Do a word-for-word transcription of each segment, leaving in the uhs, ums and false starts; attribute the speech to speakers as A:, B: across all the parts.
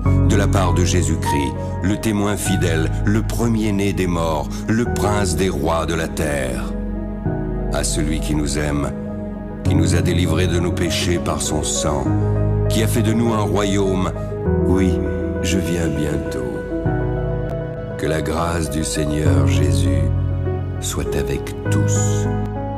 A: de la part de Jésus-Christ, le témoin fidèle, le premier-né des morts, le prince des rois de la terre. À celui qui nous aime, qui nous a délivrés de nos péchés par son sang, qui a fait de nous un royaume, oui, je viens bientôt. Que la grâce du Seigneur Jésus soit avec tous.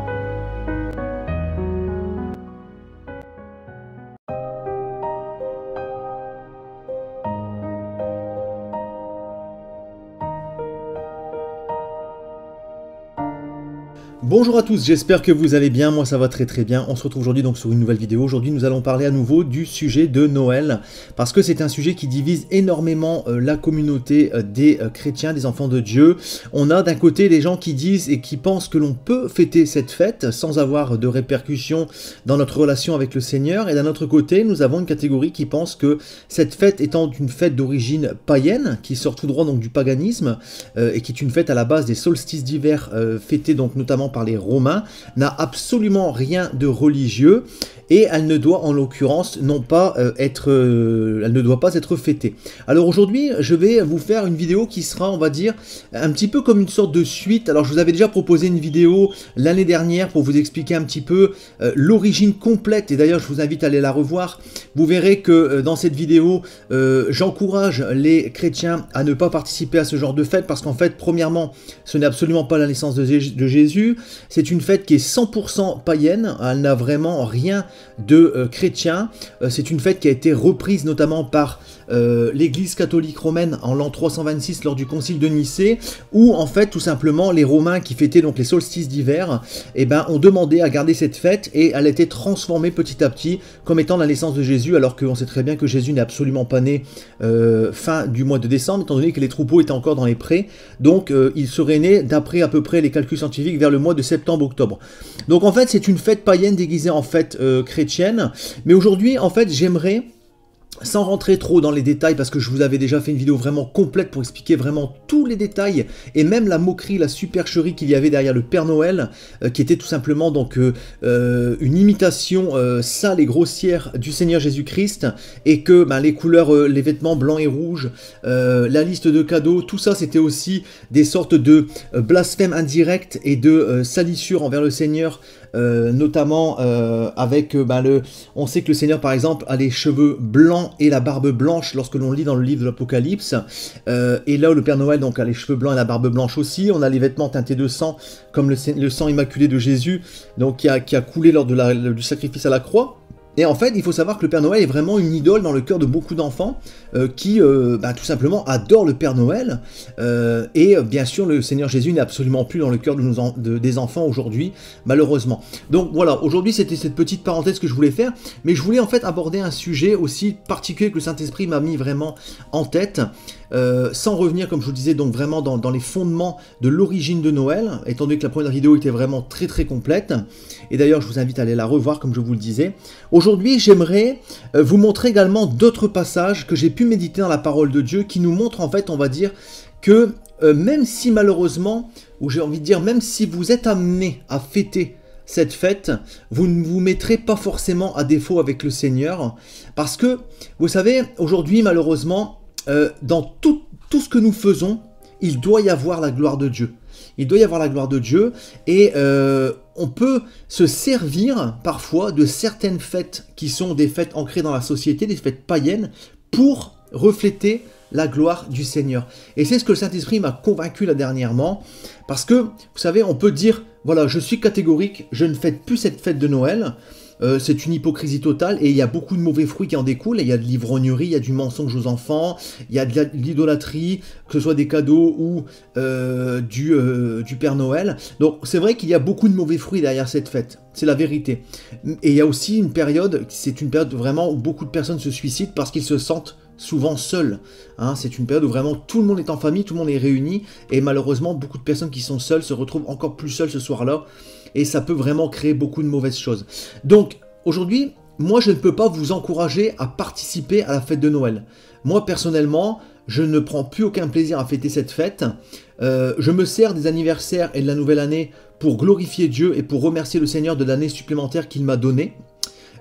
B: Bonjour à tous, j'espère que vous allez bien, moi ça va très très bien. On se retrouve aujourd'hui donc sur une nouvelle vidéo. Aujourd'hui nous allons parler à nouveau du sujet de Noël, parce que c'est un sujet qui divise énormément euh, la communauté euh, des euh, chrétiens, des enfants de Dieu. On a d'un côté des gens qui disent et qui pensent que l'on peut fêter cette fête sans avoir de répercussions dans notre relation avec le Seigneur, et d'un autre côté nous avons une catégorie qui pense que cette fête étant une fête d'origine païenne, qui sort tout droit donc du paganisme, euh, et qui est une fête à la base des solstices d'hiver euh, fêtés donc notamment par les Romains, n'a absolument rien de religieux, et elle ne doit en l'occurrence non pas euh, être euh, elle ne doit pas être fêtée. Alors aujourd'hui je vais vous faire une vidéo qui sera, on va dire, un petit peu comme une sorte de suite. Alors je vous avais déjà proposé une vidéo l'année dernière pour vous expliquer un petit peu euh, l'origine complète, et d'ailleurs je vous invite à aller la revoir. Vous verrez que euh, dans cette vidéo euh, j'encourage les chrétiens à ne pas participer à ce genre de fête, parce qu'en fait premièrement ce n'est absolument pas la naissance de, Zé de Jésus, c'est une fête qui est cent pour cent païenne, elle n'a vraiment rien de euh, chrétien. Euh, c'est une fête qui a été reprise notamment par euh, l'église catholique romaine en l'an trois cent vingt-six lors du concile de Nicée, où en fait tout simplement les Romains qui fêtaient donc les solstices d'hiver, eh ben, ont demandé à garder cette fête, et elle a été transformée petit à petit comme étant la naissance de Jésus, alors qu'on sait très bien que Jésus n'est absolument pas né euh, fin du mois de décembre, étant donné que les troupeaux étaient encore dans les prés, donc euh, il serait né d'après à peu près les calculs scientifiques vers le mois de septembre-octobre. Donc en fait c'est une fête païenne déguisée en fête euh, chrétienne, mais aujourd'hui en fait j'aimerais, sans rentrer trop dans les détails, parce que je vous avais déjà fait une vidéo vraiment complète pour expliquer vraiment tous les détails, et même la moquerie, la supercherie qu'il y avait derrière le Père Noël, euh, qui était tout simplement donc euh, euh, une imitation euh, sale et grossière du Seigneur Jésus-Christ, et que ben, les couleurs, euh, les vêtements blancs et rouges, euh, la liste de cadeaux, tout ça c'était aussi des sortes de euh, blasphèmes indirects et de euh, salissures envers le Seigneur. Euh, notamment euh, avec euh, ben le, on sait que le Seigneur par exemple a les cheveux blancs et la barbe blanche lorsque l'on lit dans le livre de l'Apocalypse, euh, et là où le Père Noël donc a les cheveux blancs et la barbe blanche aussi. On a les vêtements teintés de sang comme le, le sang immaculé de Jésus, donc qui a, qui a coulé lors de la, du sacrifice à la croix. Et en fait, il faut savoir que le Père Noël est vraiment une idole dans le cœur de beaucoup d'enfants euh, qui, euh, bah, tout simplement, adorent le Père Noël. Euh, et euh, bien sûr, le Seigneur Jésus n'est absolument plus dans le cœur de nos en de, des enfants aujourd'hui, malheureusement. Donc voilà, aujourd'hui, c'était cette petite parenthèse que je voulais faire. Mais je voulais en fait aborder un sujet aussi particulier que le Saint-Esprit m'a mis vraiment en tête. Euh, sans revenir, comme je vous disais, donc vraiment dans, dans les fondements de l'origine de Noël, étant donné que la première vidéo était vraiment très très complète, et d'ailleurs je vous invite à aller la revoir comme je vous le disais. Aujourd'hui j'aimerais euh, vous montrer également d'autres passages que j'ai pu méditer dans la parole de Dieu, qui nous montrent en fait, on va dire, que euh, même si malheureusement, ou j'ai envie de dire, même si vous êtes amené à fêter cette fête, vous ne vous mettrez pas forcément à défaut avec le Seigneur, parce que, vous savez, aujourd'hui malheureusement, Euh, dans tout, tout ce que nous faisons, il doit y avoir la gloire de Dieu. Il doit y avoir la gloire de Dieu, et euh, on peut se servir parfois de certaines fêtes qui sont des fêtes ancrées dans la société, des fêtes païennes, pour refléter la gloire du Seigneur. Et c'est ce que le Saint-Esprit m'a convaincu là dernièrement, parce que, vous savez, on peut dire, voilà, je suis catégorique, je ne fête plus cette fête de Noël. Euh, c'est une hypocrisie totale, et il y a beaucoup de mauvais fruits qui en découlent. Il y a de l'ivrognerie, il y a du mensonge aux enfants, il y a de l'idolâtrie, que ce soit des cadeaux ou euh, du, euh, du Père Noël. Donc c'est vrai qu'il y a beaucoup de mauvais fruits derrière cette fête, c'est la vérité. Et il y a aussi une période, c'est une période vraiment où beaucoup de personnes se suicident parce qu'ils se sentent souvent seuls. Hein, c'est une période où vraiment tout le monde est en famille, tout le monde est réuni, et malheureusement beaucoup de personnes qui sont seules se retrouvent encore plus seules ce soir-là, et ça peut vraiment créer beaucoup de mauvaises choses. Donc aujourd'hui, moi je ne peux pas vous encourager à participer à la fête de Noël. Moi personnellement, je ne prends plus aucun plaisir à fêter cette fête. Euh, je me sers des anniversaires et de la nouvelle année pour glorifier Dieu et pour remercier le Seigneur de l'année supplémentaire qu'il m'a donnée.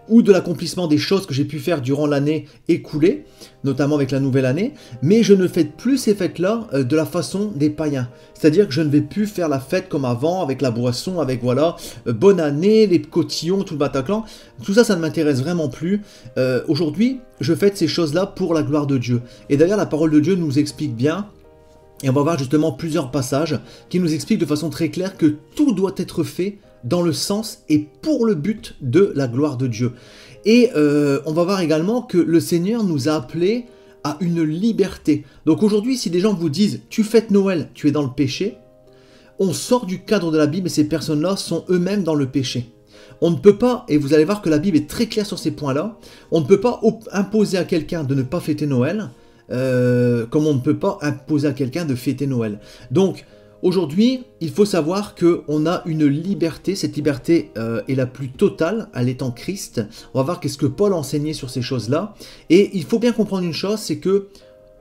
B: ou de l'accomplissement des choses que j'ai pu faire durant l'année écoulée, notamment avec la nouvelle année, mais je ne fête plus ces fêtes-là euh, de la façon des païens. C'est-à-dire que je ne vais plus faire la fête comme avant, avec la boisson, avec voilà, euh, bonne année, les cotillons, tout le Bataclan. Tout ça, ça ne m'intéresse vraiment plus. Euh, Aujourd'hui, je fête ces choses-là pour la gloire de Dieu. Et d'ailleurs, la parole de Dieu nous explique bien, et on va voir justement plusieurs passages qui nous expliquent de façon très claire que tout doit être fait dans le sens et pour le but de la gloire de Dieu. Et euh, on va voir également que le Seigneur nous a appelés à une liberté. Donc aujourd'hui, si des gens vous disent « tu fêtes Noël, tu es dans le péché », on sort du cadre de la Bible et ces personnes-là sont eux-mêmes dans le péché. On ne peut pas, et vous allez voir que la Bible est très claire sur ces points-là, on ne peut pas imposer à quelqu'un de ne pas fêter Noël, euh, comme on ne peut pas imposer à quelqu'un de fêter Noël. Donc, aujourd'hui, il faut savoir qu'on a une liberté, cette liberté euh, est la plus totale, elle est en Christ. On va voir qu'est-ce que Paul enseignait sur ces choses-là. Et il faut bien comprendre une chose, c'est que,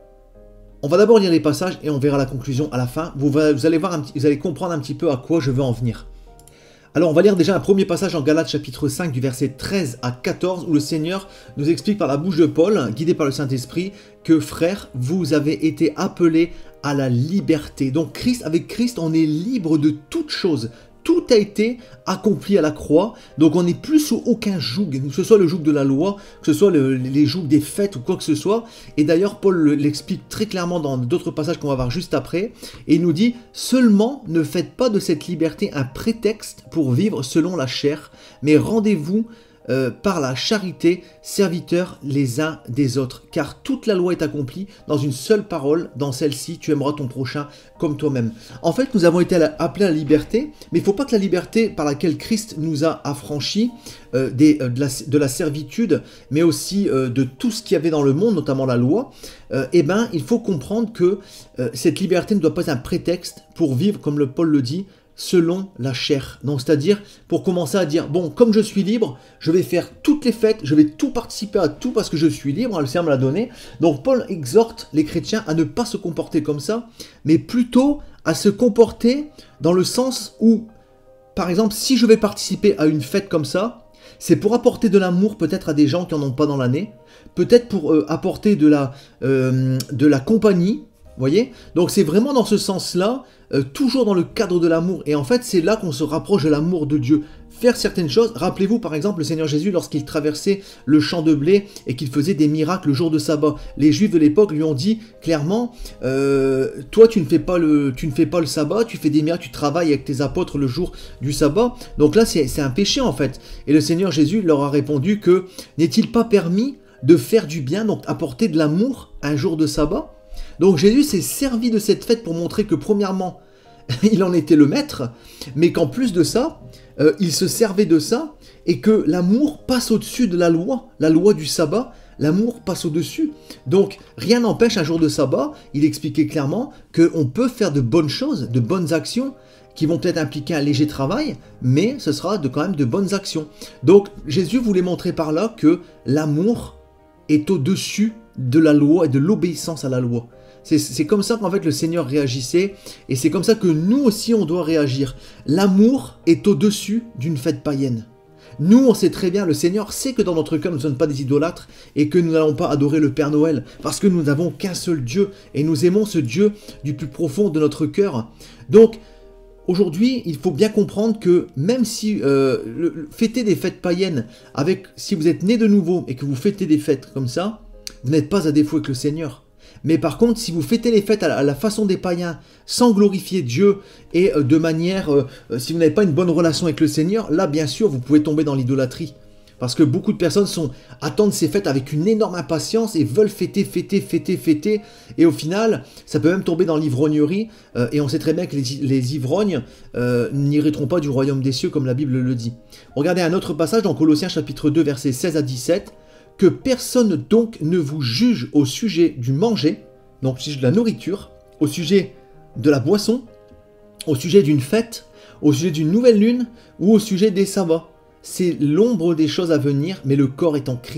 B: on va d'abord lire les passages et on verra la conclusion à la fin. Vous, vous, allez voir un petit, vous allez comprendre un petit peu à quoi je veux en venir. Alors on va lire déjà un premier passage en Galates chapitre cinq du verset treize à quatorze où le Seigneur nous explique par la bouche de Paul, guidé par le Saint-Esprit, que frères, vous avez été appelés à la liberté. Donc Christ, avec Christ, on est libre de toutes choses. Tout a été accompli à la croix, donc on n'est plus sous aucun joug, que ce soit le joug de la loi, que ce soit le, les jougs des fêtes ou quoi que ce soit. Et d'ailleurs, Paul l'explique très clairement dans d'autres passages qu'on va voir juste après. Et il nous dit, seulement ne faites pas de cette liberté un prétexte pour vivre selon la chair, mais rendez-vous Euh, par la charité, serviteurs les uns des autres, car toute la loi est accomplie dans une seule parole, dans celle-ci, tu aimeras ton prochain comme toi-même. En fait, nous avons été appelés à la liberté, mais il ne faut pas que la liberté par laquelle Christ nous a affranchis, euh, des, euh, de, la, de la servitude, mais aussi euh, de tout ce qu'il y avait dans le monde, notamment la loi, euh, eh ben, il faut comprendre que euh, cette liberté ne doit pas être un prétexte pour vivre, comme le Paul le dit, selon la chair. Donc c'est-à-dire pour commencer à dire, bon, comme je suis libre, je vais faire toutes les fêtes, je vais tout participer à tout parce que je suis libre, le Seigneur me l'a donné. Donc Paul exhorte les chrétiens à ne pas se comporter comme ça, mais plutôt à se comporter dans le sens où, par exemple, si je vais participer à une fête comme ça, c'est pour apporter de l'amour peut-être à des gens qui n'en ont pas dans l'année, peut-être pour euh, apporter de la, euh, de la compagnie, vous voyez? Donc c'est vraiment dans ce sens-là, euh, toujours dans le cadre de l'amour. Et en fait, c'est là qu'on se rapproche de l'amour de Dieu. Faire certaines choses. Rappelez-vous par exemple le Seigneur Jésus lorsqu'il traversait le champ de blé et qu'il faisait des miracles le jour de sabbat. Les Juifs de l'époque lui ont dit clairement, euh, toi tu ne fais pas le, tu ne fais pas le sabbat, tu fais des miracles, tu travailles avec tes apôtres le jour du sabbat. Donc là c'est un péché en fait. Et le Seigneur Jésus leur a répondu que n'est-il pas permis de faire du bien, donc apporter de l'amour un jour de sabbat? Donc Jésus s'est servi de cette fête pour montrer que premièrement, il en était le maître, mais qu'en plus de ça, euh, il se servait de ça, et que l'amour passe au-dessus de la loi, la loi du sabbat, l'amour passe au-dessus. Donc rien n'empêche un jour de sabbat, il expliquait clairement qu'on peut faire de bonnes choses, de bonnes actions, qui vont peut-être impliquer un léger travail, mais ce sera de, quand même de bonnes actions. Donc Jésus voulait montrer par là que l'amour est au-dessus de la loi et de l'obéissance à la loi. C'est comme ça qu'en fait le Seigneur réagissait, et c'est comme ça que nous aussi on doit réagir. L'amour est au-dessus d'une fête païenne. Nous on sait très bien, le Seigneur sait que dans notre cœur nous ne sommes pas des idolâtres, et que nous n'allons pas adorer le Père Noël, parce que nous n'avons qu'un seul Dieu, et nous aimons ce Dieu du plus profond de notre cœur. Donc, aujourd'hui, il faut bien comprendre que même si euh, le, le, fêter des fêtes païennes, avec, si vous êtes né de nouveau et que vous fêtez des fêtes comme ça, vous n'êtes pas à défaut avec le Seigneur. Mais par contre, si vous fêtez les fêtes à la, à la façon des païens, sans glorifier Dieu et euh, de manière, euh, si vous n'avez pas une bonne relation avec le Seigneur, là bien sûr vous pouvez tomber dans l'idolâtrie. Parce que beaucoup de personnes sont, attendent ces fêtes avec une énorme impatience et veulent fêter, fêter, fêter, fêter. Et au final, ça peut même tomber dans l'ivrognerie. Euh, et on sait très bien que les, les ivrognes euh, n'hériteront pas du royaume des cieux comme la Bible le dit. Regardez un autre passage dans Colossiens chapitre deux, versets seize à dix-sept. Que personne donc ne vous juge au sujet du manger, donc au sujet de la nourriture, au sujet de la boisson, au sujet d'une fête, au sujet d'une nouvelle lune ou au sujet des sabbats. C'est l'ombre des choses à venir, mais le corps est en Christ.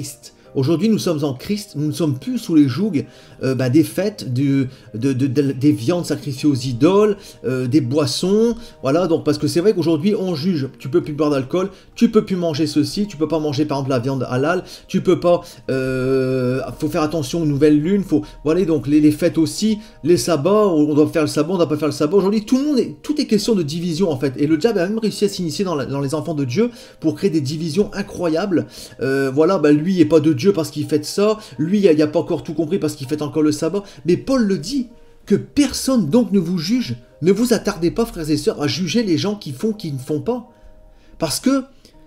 B: Aujourd'hui, nous sommes en Christ, nous ne sommes plus sous les jougs euh, bah, des fêtes, du, de, de, de, des viandes sacrifiées aux idoles, euh, des boissons, voilà, donc parce que c'est vrai qu'aujourd'hui, on juge, tu peux plus boire d'alcool, tu peux plus manger ceci, tu peux pas manger par exemple la viande halal, tu peux pas, euh, faut faire attention aux nouvelles lunes, faut, voilà, donc les, les fêtes aussi, les sabbats, on doit faire le sabbat, on doit pas faire le sabbat, aujourd'hui, tout le monde est, tout est question de division en fait, et le diable a même réussi à s'initier dans, dans les enfants de Dieu pour créer des divisions incroyables, euh, voilà, bah, lui, il n'est pas de Dieu parce qu'il fait ça, lui il n'a pas encore tout compris parce qu'il fait encore le sabbat, mais Paul le dit, que personne donc ne vous juge, ne vous attardez pas frères et sœurs à juger les gens qui font, qui ne font pas, parce que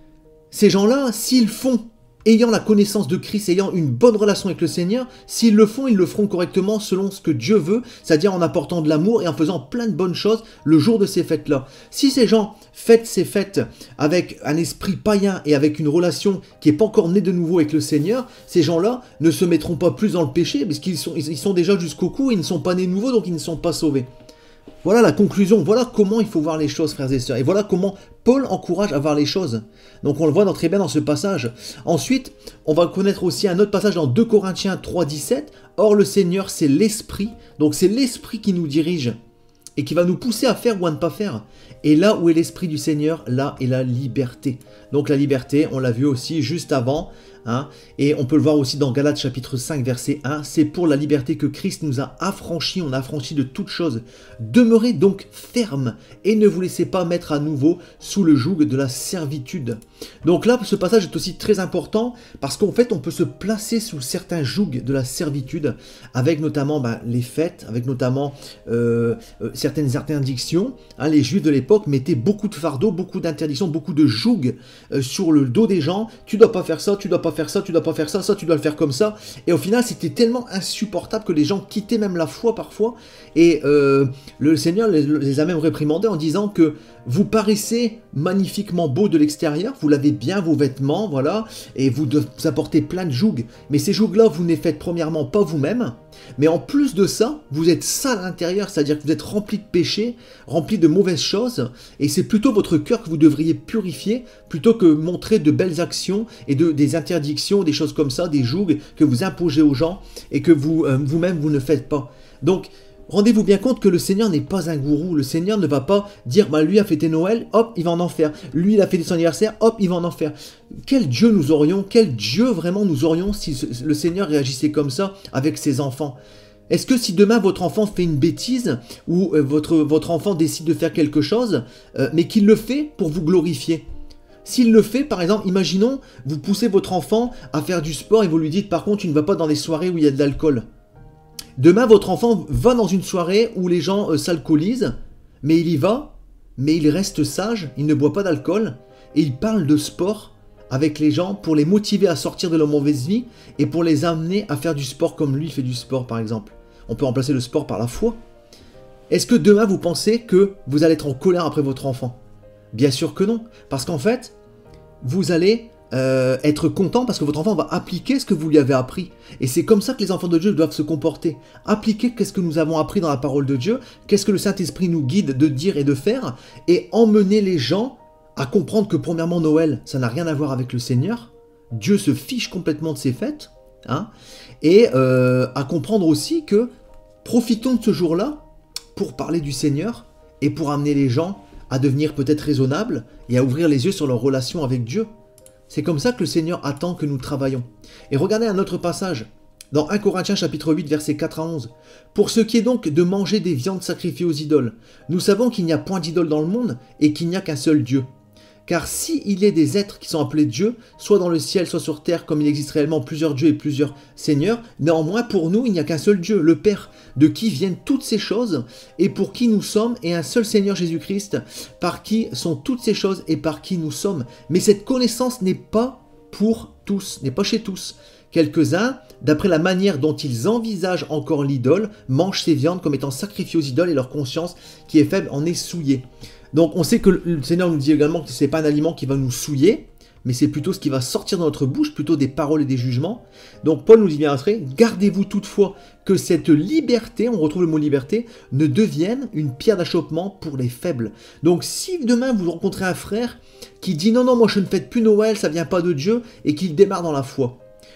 B: ces gens-là, s'ils font, ayant la connaissance de Christ, ayant une bonne relation avec le Seigneur, s'ils le font, ils le feront correctement selon ce que Dieu veut, c'est-à-dire en apportant de l'amour et en faisant plein de bonnes choses le jour de ces fêtes-là. Si ces gens fêtent ces fêtes avec un esprit païen et avec une relation qui n'est pas encore née de nouveau avec le Seigneur, ces gens-là ne se mettront pas plus dans le péché, parce qu'ils sont, ils sont déjà jusqu'au cou, ils ne sont pas nés de nouveau, donc ils ne sont pas sauvés. Voilà la conclusion, voilà comment il faut voir les choses, frères et sœurs. Et voilà comment Paul encourage à voir les choses. Donc on le voit dans, très bien dans ce passage. Ensuite, on va connaître aussi un autre passage dans deux Corinthiens trois, dix-sept. Or le Seigneur, c'est l'Esprit. Donc c'est l'Esprit qui nous dirige et qui va nous pousser à faire ou à ne pas faire. Et là où est l'Esprit du Seigneur, là est la liberté. Donc la liberté, on l'a vu aussi juste avant, hein, et on peut le voir aussi dans Galates chapitre cinq, verset un, c'est pour la liberté que Christ nous a affranchis, on a affranchi de toutes choses. Demeurez donc fermes et ne vous laissez pas mettre à nouveau sous le joug de la servitude. Donc là, ce passage est aussi très important parce qu'en fait, on peut se placer sous certains jougs de la servitude avec notamment ben, les fêtes, avec notamment euh, euh, certaines interdictions. Hein, les Juifs de l'époque mettaient beaucoup de fardeaux, beaucoup d'interdictions, beaucoup de jougs euh, sur le dos des gens. Tu dois pas faire ça, tu dois pas faire ça, tu dois pas faire ça, ça tu dois le faire comme ça. Et au final, c'était tellement insupportable que les gens quittaient même la foi parfois. Et euh, le Seigneur les, les a même réprimandés en disant que vous paraissez magnifiquement beau de l'extérieur, vous lavez bien vos vêtements, voilà, et vous, de, vous apportez plein de jougs. Mais ces jougs-là, vous ne les faites premièrement pas vous-même, mais en plus de ça, vous êtes sale à l'intérieur, c'est-à-dire que vous êtes rempli de péchés, rempli de mauvaises choses, et c'est plutôt votre cœur que vous devriez purifier, plutôt que montrer de belles actions et de, des interdictions, des choses comme ça, des jougs que vous imposez aux gens, et que vous, euh, vous-même, vous ne faites pas. Donc, rendez-vous bien compte que le Seigneur n'est pas un gourou. Le Seigneur ne va pas dire bah, « lui a fêté Noël, hop, il va en en faire. Lui, il a fêté son anniversaire, hop, il va en en faire. » Quel Dieu nous aurions, quel Dieu vraiment nous aurions si le Seigneur réagissait comme ça avec ses enfants? Est-ce que si demain votre enfant fait une bêtise ou euh, votre, votre enfant décide de faire quelque chose, euh, mais qu'il le fait pour vous glorifier? S'il le fait, par exemple, imaginons, vous poussez votre enfant à faire du sport et vous lui dites par contre tu ne vas pas dans des soirées où il y a de l'alcool. Demain, votre enfant va dans une soirée où les gens euh, s'alcoolisent, mais il y va, mais il reste sage, il ne boit pas d'alcool, et il parle de sport avec les gens pour les motiver à sortir de leur mauvaise vie et pour les amener à faire du sport comme lui fait du sport, par exemple. On peut remplacer le sport par la foi. Est-ce que demain, vous pensez que vous allez être en colère après votre enfant? Bien sûr que non, parce qu'en fait, vous allez... Euh, être content parce que votre enfant va appliquer ce que vous lui avez appris. Et c'est comme ça que les enfants de Dieu doivent se comporter. Appliquer qu'est-ce que nous avons appris dans la parole de Dieu, qu'est-ce que le Saint-Esprit nous guide de dire et de faire, et emmener les gens à comprendre que premièrement Noël, ça n'a rien à voir avec le Seigneur. Dieu se fiche complètement de ses fêtes. Hein, et euh, à comprendre aussi que profitons de ce jour-là pour parler du Seigneur et pour amener les gens à devenir peut-être raisonnables et à ouvrir les yeux sur leur relation avec Dieu. C'est comme ça que le Seigneur attend que nous travaillons. Et regardez un autre passage, dans un Corinthiens chapitre huit, versets quatre à onze. « Pour ce qui est donc de manger des viandes sacrifiées aux idoles, nous savons qu'il n'y a point d'idole dans le monde et qu'il n'y a qu'un seul Dieu. Car s'il est des êtres qui sont appelés dieux, soit dans le ciel, soit sur terre, comme il existe réellement plusieurs dieux et plusieurs seigneurs, néanmoins pour nous il n'y a qu'un seul Dieu, le Père, de qui viennent toutes ces choses, et pour qui nous sommes, et un seul Seigneur Jésus-Christ, par qui sont toutes ces choses et par qui nous sommes. Mais cette connaissance n'est pas pour tous, n'est pas chez tous. Quelques-uns, d'après la manière dont ils envisagent encore l'idole, mangent ces viandes comme étant sacrifiées aux idoles et leur conscience qui est faible en est souillée. » Donc on sait que le Seigneur nous dit également que ce n'est pas un aliment qui va nous souiller, mais c'est plutôt ce qui va sortir de notre bouche, plutôt des paroles et des jugements. Donc Paul nous dit bien après, gardez-vous toutefois que cette liberté, on retrouve le mot liberté, ne devienne une pierre d'achoppement pour les faibles. Donc si demain vous rencontrez un frère qui dit non, non, moi je ne fête plus Noël, ça vient pas de Dieu, et qu'il démarre dans la foi,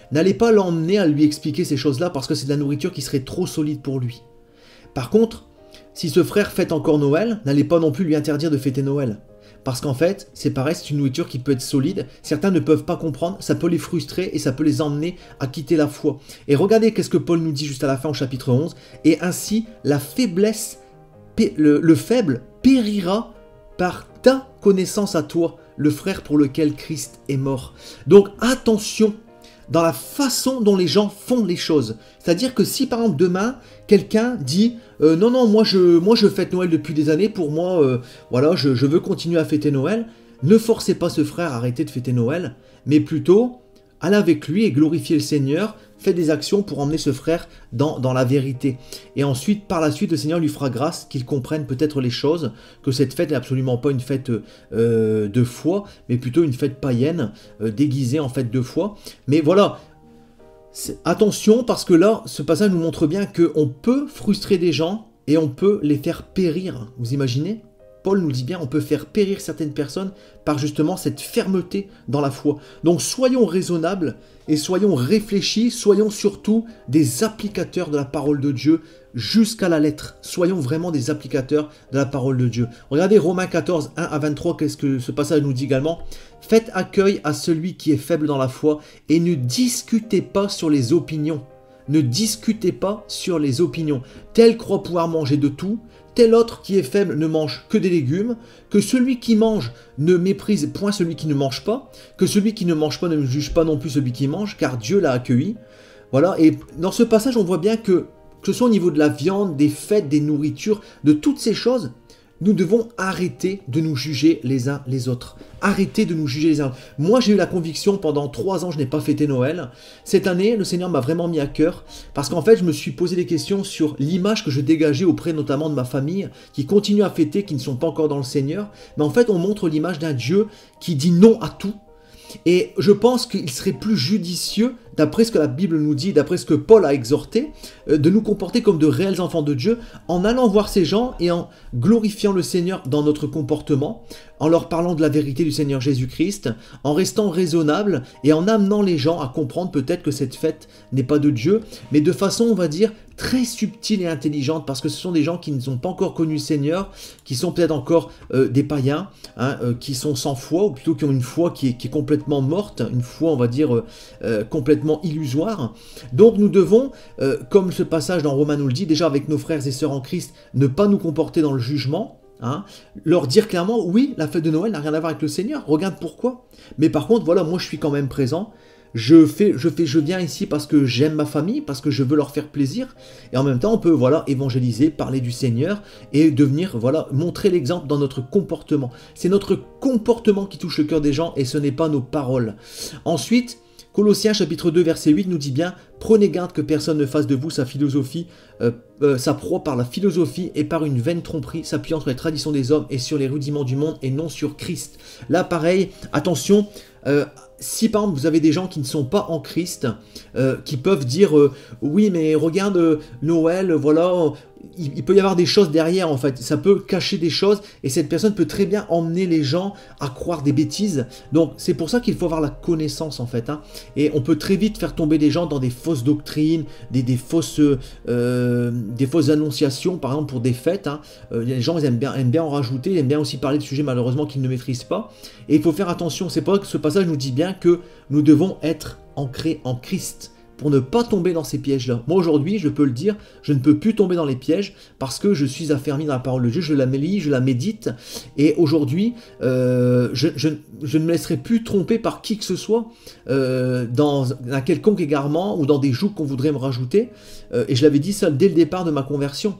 B: n'allez pas l'emmener à lui expliquer ces choses-là parce que c'est de la nourriture qui serait trop solide pour lui. Par contre, si ce frère fête encore Noël, n'allez pas non plus lui interdire de fêter Noël. Parce qu'en fait, c'est pareil, c'est une nourriture qui peut être solide. Certains ne peuvent pas comprendre, ça peut les frustrer et ça peut les emmener à quitter la foi. Et regardez qu'est-ce que Paul nous dit juste à la fin au chapitre onze. Et ainsi, la faiblesse, le, le faible périra par ta connaissance à toi, le frère pour lequel Christ est mort. Donc attention dans la façon dont les gens font les choses. C'est-à-dire que si par exemple demain, quelqu'un dit euh, « Non, non, moi je, moi je fête Noël depuis des années, pour moi, euh, voilà, je, je veux continuer à fêter Noël », ne forcez pas ce frère à arrêter de fêter Noël, mais plutôt, allez avec lui et glorifiez le Seigneur, faites des actions pour emmener ce frère dans, dans la vérité. Et ensuite, par la suite, le Seigneur lui fera grâce qu'il comprenne peut-être les choses, que cette fête n'est absolument pas une fête euh, de foi, mais plutôt une fête païenne, euh, déguisée en fête de foi. Mais voilà, attention, parce que là, ce passage nous montre bien qu'on peut frustrer des gens et on peut les faire périr. Vous imaginez ? Paul nous dit bien, on peut faire périr certaines personnes par justement cette fermeté dans la foi. Donc soyons raisonnables et soyons réfléchis, soyons surtout des applicateurs de la parole de Dieu jusqu'à la lettre. Soyons vraiment des applicateurs de la parole de Dieu. Regardez Romains quatorze, un à vingt-trois, qu'est-ce que ce passage nous dit également ? Faites accueil à celui qui est faible dans la foi et ne discutez pas sur les opinions. Ne discutez pas sur les opinions. Tel croit pouvoir manger de tout, tel autre qui est faible ne mange que des légumes, que celui qui mange ne méprise point celui qui ne mange pas, que celui qui ne mange pas ne juge pas non plus celui qui mange, car Dieu l'a accueilli. Voilà, et dans ce passage, on voit bien que, que ce soit au niveau de la viande, des fêtes, des nourritures, de toutes ces choses, nous devons arrêter de nous juger les uns les autres. Arrêtez de nous juger les uns. Moi, j'ai eu la conviction, pendant trois ans, je n'ai pas fêté Noël. Cette année, le Seigneur m'a vraiment mis à cœur, parce qu'en fait, je me suis posé des questions sur l'image que je dégageais auprès notamment de ma famille, qui continue à fêter, qui ne sont pas encore dans le Seigneur. Mais en fait, on montre l'image d'un Dieu qui dit non à tout. Et je pense qu'il serait plus judicieux, d'après ce que la Bible nous dit, d'après ce que Paul a exhorté, de nous comporter comme de réels enfants de Dieu, en allant voir ces gens et en glorifiant le Seigneur dans notre comportement, en leur parlant de la vérité du Seigneur Jésus-Christ, en restant raisonnable et en amenant les gens à comprendre peut-être que cette fête n'est pas de Dieu, mais de façon, on va dire, très subtile et intelligente, parce que ce sont des gens qui ne sont pas encore connus le Seigneur, qui sont peut-être encore euh, des païens, hein, euh, qui sont sans foi, ou plutôt qui ont une foi qui est, qui est complètement morte, une foi, on va dire, euh, euh, complètement illusoire. Donc nous devons, euh, comme ce passage dans Romains nous le dit, déjà avec nos frères et sœurs en Christ, ne pas nous comporter dans le jugement, hein, leur dire clairement, oui, la fête de Noël n'a rien à voir avec le Seigneur, regarde pourquoi. Mais par contre, voilà, moi je suis quand même présent. Je fais, je fais, je viens ici parce que j'aime ma famille, parce que je veux leur faire plaisir, et en même temps, on peut, voilà, évangéliser, parler du Seigneur et devenir, voilà, montrer l'exemple dans notre comportement. C'est notre comportement qui touche le cœur des gens et ce n'est pas nos paroles. Ensuite, Colossiens chapitre deux verset huit nous dit bien « Prenez garde que personne ne fasse de vous sa philosophie, euh, euh, sa proie par la philosophie et par une vaine tromperie, s'appuyant sur les traditions des hommes et sur les rudiments du monde et non sur Christ. » Là, pareil, attention, euh, si par exemple vous avez des gens qui ne sont pas en Christ, euh, qui peuvent dire euh, « Oui, mais regarde euh, Noël, voilà... » Il, il peut y avoir des choses derrière en fait, ça peut cacher des choses et cette personne peut très bien emmener les gens à croire des bêtises. Donc c'est pour ça qu'il faut avoir la connaissance en fait, hein. Et on peut très vite faire tomber des gens dans des fausses doctrines, des, des, fausses, euh, des fausses annonciations par exemple pour des fêtes, hein. Euh, les gens ils aiment, bien, aiment bien en rajouter, ils aiment bien aussi parler de sujets malheureusement qu'ils ne maîtrisent pas et il faut faire attention. C'est pour ça que ce passage nous dit bien que nous devons être ancrés en Christ, pour ne pas tomber dans ces pièges-là. Moi aujourd'hui, je peux le dire, je ne peux plus tomber dans les pièges parce que je suis affermi dans la parole de Dieu, je la lis, je la médite, et aujourd'hui, euh, je, je, je ne me laisserai plus tromper par qui que ce soit euh, dans un quelconque égarement ou dans des jougs qu'on voudrait me rajouter, euh, et je l'avais dit ça dès le départ de ma conversion.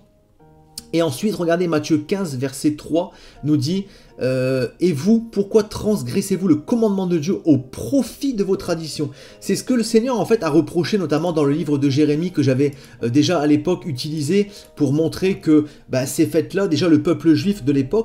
B: Et ensuite, regardez, Matthieu quinze, verset trois, nous dit euh, « Et vous, pourquoi transgressez-vous le commandement de Dieu au profit de vos traditions ?» C'est ce que le Seigneur, en fait, a reproché, notamment dans le livre de Jérémie, que j'avais euh, déjà à l'époque utilisé pour montrer que bah, ces fêtes-là, déjà le peuple juif de l'époque,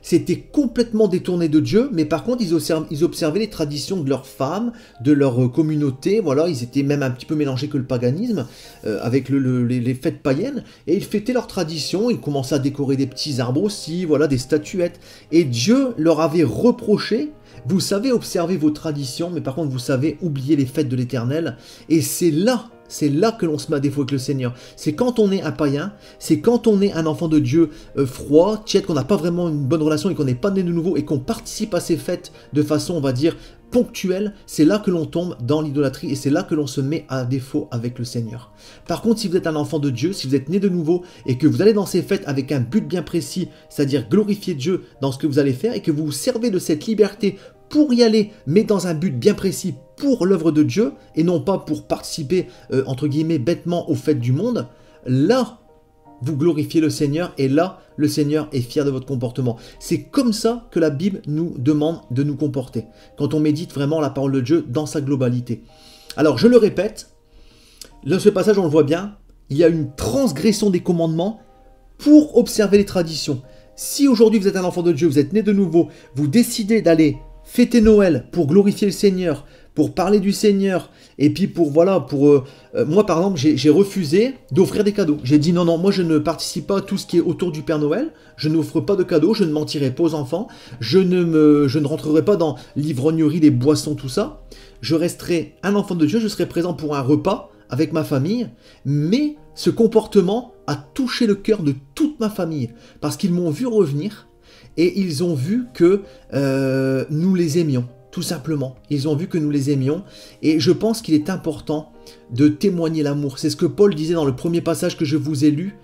B: s'étaient complètement détournés de Dieu, mais par contre, ils observaient, ils observaient les traditions de leurs femmes, de leur communauté, voilà, ils étaient même un petit peu mélangés que le paganisme, euh, avec le, le, les, les fêtes païennes, et ils fêtaient leurs traditions, ils commençaient à décorer des petits arbres aussi, voilà, des statuettes, et Dieu leur avait reproché, vous savez observer vos traditions, mais par contre, vous savez oublier les fêtes de l'Éternel, et c'est là C'est là que l'on se met à défaut avec le Seigneur. C'est quand on est un païen, c'est quand on est un enfant de Dieu euh, froid, tiède, qu'on n'a pas vraiment une bonne relation et qu'on n'est pas né de nouveau et qu'on participe à ces fêtes de façon, on va dire, ponctuelle, c'est là que l'on tombe dans l'idolâtrie et c'est là que l'on se met à défaut avec le Seigneur. Par contre, si vous êtes un enfant de Dieu, si vous êtes né de nouveau et que vous allez dans ces fêtes avec un but bien précis, c'est-à-dire glorifier Dieu dans ce que vous allez faire et que vous vous servez de cette liberté pour y aller, mais dans un but bien précis pour l'œuvre de Dieu, et non pas pour participer, euh, entre guillemets, bêtement aux fêtes du monde, là, vous glorifiez le Seigneur, et là, le Seigneur est fier de votre comportement. C'est comme ça que la Bible nous demande de nous comporter, quand on médite vraiment la parole de Dieu dans sa globalité. Alors, je le répète, dans ce passage, on le voit bien, il y a une transgression des commandements pour observer les traditions. Si aujourd'hui vous êtes un enfant de Dieu, vous êtes né de nouveau, vous décidez d'aller fêter Noël pour glorifier le Seigneur, pour parler du Seigneur, et puis pour, voilà, pour... Euh, euh, moi, par exemple, j'ai refusé d'offrir des cadeaux. J'ai dit non, non, moi je ne participe pas à tout ce qui est autour du Père Noël, je n'offre pas de cadeaux, je ne mentirai pas aux enfants, je ne, me, je ne rentrerai pas dans l'ivrognerie, les boissons, tout ça. Je resterai un enfant de Dieu, je serai présent pour un repas avec ma famille, mais ce comportement a touché le cœur de toute ma famille, parce qu'ils m'ont vu revenir, et ils ont vu que euh, nous les aimions, tout simplement. Ils ont vu que nous les aimions. Et je pense qu'il est important de témoigner l'amour. C'est ce que Paul disait dans le premier passage que je vous ai lu.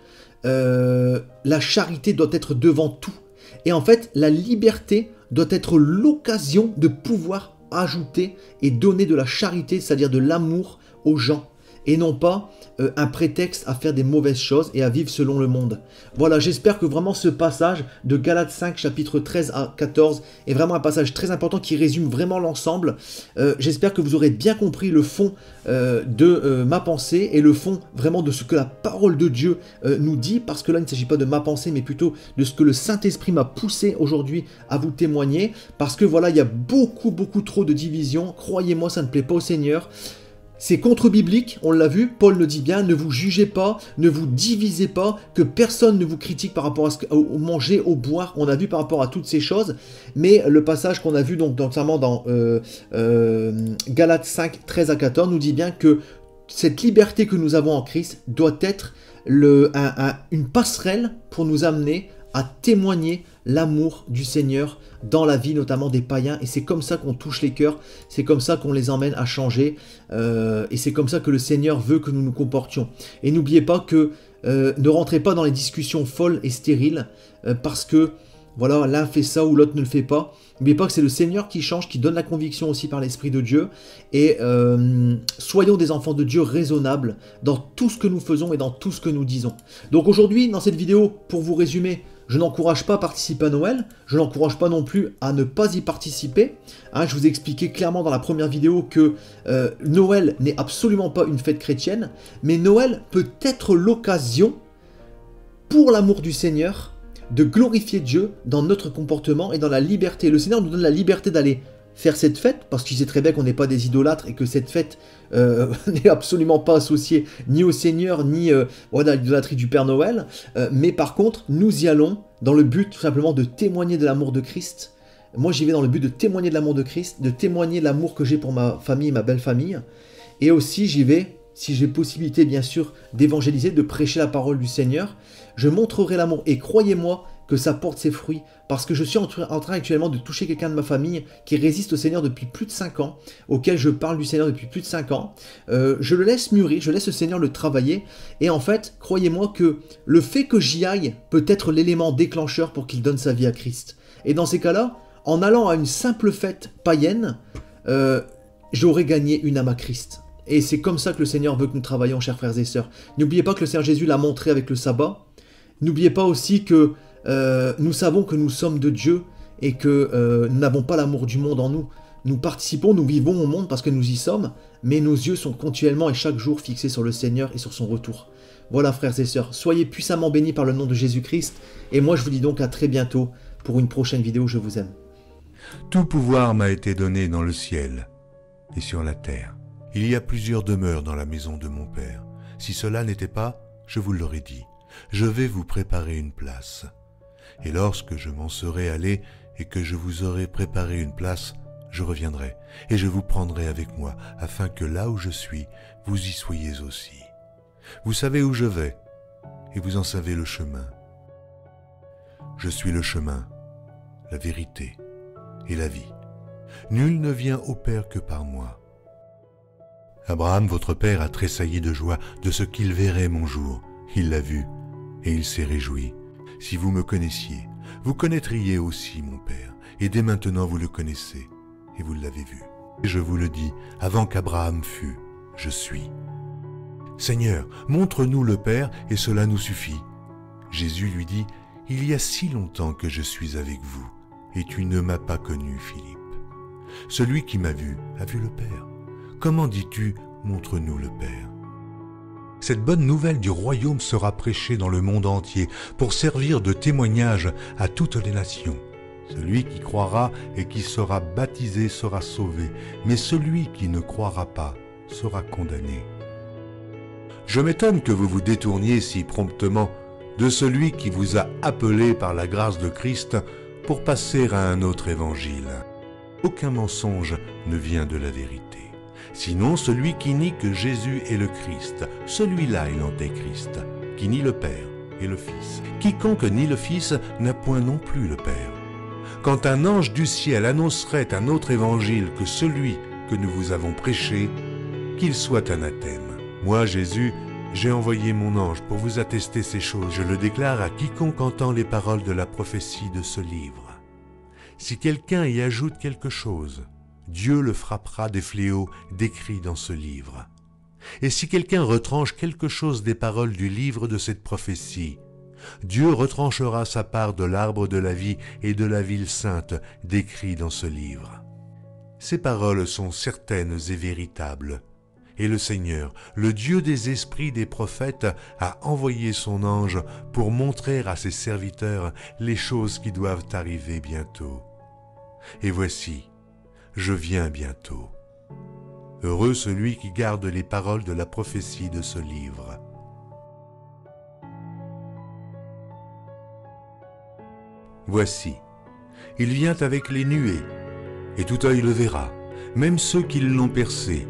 B: Euh, la charité doit être devant tout. Et en fait, la liberté doit être l'occasion de pouvoir ajouter et donner de la charité, c'est-à-dire de l'amour aux gens. Et non pas euh, un prétexte à faire des mauvaises choses et à vivre selon le monde. Voilà, j'espère que vraiment ce passage de Galates cinq, chapitre treize à quatorze, est vraiment un passage très important qui résume vraiment l'ensemble. Euh, j'espère que vous aurez bien compris le fond euh, de euh, ma pensée et le fond vraiment de ce que la parole de Dieu euh, nous dit, parce que là, il ne s'agit pas de ma pensée, mais plutôt de ce que le Saint-Esprit m'a poussé aujourd'hui à vous témoigner, parce que voilà, il y a beaucoup, beaucoup trop de divisions. Croyez-moi, ça ne plaît pas au Seigneur. C'est contre-biblique, on l'a vu, Paul le dit bien, ne vous jugez pas, ne vous divisez pas, que personne ne vous critique par rapport à ce que, au manger, au boire, on a vu par rapport à toutes ces choses, mais le passage qu'on a vu donc notamment dans euh, euh, Galates cinq, treize à quatorze nous dit bien que cette liberté que nous avons en Christ doit être le, un, un, une passerelle pour nous amener à témoigner l'amour du Seigneur dans la vie notamment des païens, et c'est comme ça qu'on touche les cœurs, c'est comme ça qu'on les emmène à changer, euh, et c'est comme ça que le Seigneur veut que nous nous comportions. Et n'oubliez pas que euh, ne rentrez pas dans les discussions folles et stériles, euh, parce que voilà, l'un fait ça ou l'autre ne le fait pas. N'oubliez pas que c'est le Seigneur qui change, qui donne la conviction aussi par l'Esprit de Dieu, et euh, soyons des enfants de Dieu raisonnables dans tout ce que nous faisons et dans tout ce que nous disons. Donc aujourd'hui, dans cette vidéo, pour vous résumer, je n'encourage pas à participer à Noël, je n'encourage pas non plus à ne pas y participer. Hein, je vous ai expliqué clairement dans la première vidéo que euh, Noël n'est absolument pas une fête chrétienne, mais Noël peut être l'occasion, pour l'amour du Seigneur, de glorifier Dieu dans notre comportement et dans la liberté. Le Seigneur nous donne la liberté d'aller faire cette fête, parce qu'il sait très bien qu'on n'est pas des idolâtres et que cette fête euh, n'est absolument pas associée ni au Seigneur, ni euh, voilà, à l'idolâtrie du Père Noël. Euh, mais par contre, nous y allons dans le but tout simplement de témoigner de l'amour de Christ. Moi, j'y vais dans le but de témoigner de l'amour de Christ, de témoigner l'amour que j'ai pour ma famille, ma belle famille. Et aussi, j'y vais, si j'ai possibilité bien sûr d'évangéliser, de prêcher la parole du Seigneur. Je montrerai l'amour et croyez-moi que ça porte ses fruits, parce que je suis en train actuellement de toucher quelqu'un de ma famille qui résiste au Seigneur depuis plus de cinq ans, auquel je parle du Seigneur depuis plus de cinq ans. Euh, je le laisse mûrir, je laisse le Seigneur le travailler, et en fait, croyez-moi que le fait que j'y aille peut être l'élément déclencheur pour qu'il donne sa vie à Christ. Et dans ces cas-là, en allant à une simple fête païenne, euh, j'aurais gagné une âme à Christ. Et c'est comme ça que le Seigneur veut que nous travaillions, chers frères et sœurs. N'oubliez pas que le Seigneur Jésus l'a montré avec le sabbat. N'oubliez pas aussi que Euh, nous savons que nous sommes de Dieu et que euh, nous n'avons pas l'amour du monde en nous. Nous participons, nous vivons au monde parce que nous y sommes, mais nos yeux sont continuellement et chaque jour fixés sur le Seigneur et sur son retour. Voilà, frères et sœurs, soyez puissamment bénis par le nom de Jésus-Christ, et moi je vous dis donc à très bientôt pour une prochaine vidéo. Je vous aime.
C: Tout pouvoir m'a été donné dans le ciel et sur la terre. Il y a plusieurs demeures dans la maison de mon Père. Si cela n'était pas, je vous l'aurais dit. Je vais vous préparer une place. Et lorsque je m'en serai allé et que je vous aurai préparé une place, je reviendrai et je vous prendrai avec moi, afin que là où je suis, vous y soyez aussi. Vous savez où je vais, et vous en savez le chemin. Je suis le chemin, la vérité et la vie. Nul ne vient au Père que par moi. Abraham, votre père, a tressailli de joie de ce qu'il verrait mon jour. Il l'a vu, et il s'est réjoui. Si vous me connaissiez, vous connaîtriez aussi mon Père, et dès maintenant vous le connaissez, et vous l'avez vu. Et je vous le dis, avant qu'Abraham fût, je suis. Seigneur, montre-nous le Père, et cela nous suffit. Jésus lui dit, il y a si longtemps que je suis avec vous, et tu ne m'as pas connu, Philippe. Celui qui m'a vu a vu le Père. Comment dis-tu, montre-nous le Père? Cette bonne nouvelle du royaume sera prêchée dans le monde entier pour servir de témoignage à toutes les nations. Celui qui croira et qui sera baptisé sera sauvé, mais celui qui ne croira pas sera condamné. Je m'étonne que vous vous détourniez si promptement de celui qui vous a appelé par la grâce de Christ pour passer à un autre évangile. Aucun mensonge ne vient de la vérité. Sinon celui qui nie que Jésus est le Christ, celui-là est l'antéchrist, qui nie le Père et le Fils. Quiconque nie le Fils n'a point non plus le Père. Quand un ange du ciel annoncerait un autre évangile que celui que nous vous avons prêché, qu'il soit anathème. Moi, Jésus, j'ai envoyé mon ange pour vous attester ces choses. Je le déclare à quiconque entend les paroles de la prophétie de ce livre. Si quelqu'un y ajoute quelque chose, Dieu le frappera des fléaux décrits dans ce livre. Et si quelqu'un retranche quelque chose des paroles du livre de cette prophétie, Dieu retranchera sa part de l'arbre de la vie et de la ville sainte décrits dans ce livre. Ces paroles sont certaines et véritables. Et le Seigneur, le Dieu des esprits des prophètes, a envoyé son ange pour montrer à ses serviteurs les choses qui doivent arriver bientôt. Et voici, je viens bientôt. Heureux celui qui garde les paroles de la prophétie de ce livre. Voici, il vient avec les nuées, et tout œil le verra, même ceux qui l'ont percé.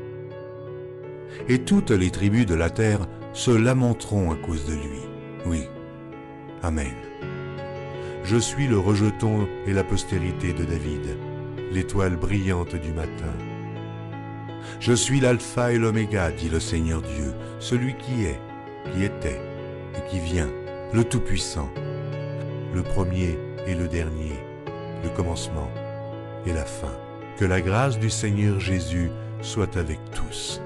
C: Et toutes les tribus de la terre se lamenteront à cause de lui. Oui, Amen. Je suis le rejeton et la postérité de David, l'étoile brillante du matin. Je suis l'alpha et l'oméga, dit le Seigneur Dieu, celui qui est, qui était et qui vient, le Tout-Puissant, le premier et le dernier, le commencement et la fin. Que la grâce du Seigneur Jésus soit avec tous.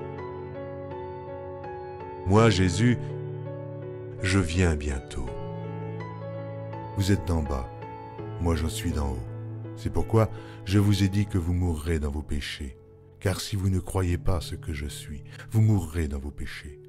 C: Moi, Jésus, je viens bientôt. Vous êtes d'en bas, moi j'en suis d'en haut. C'est pourquoi je vous ai dit que vous mourrez dans vos péchés. Car si vous ne croyez pas ce que je suis, vous mourrez dans vos péchés.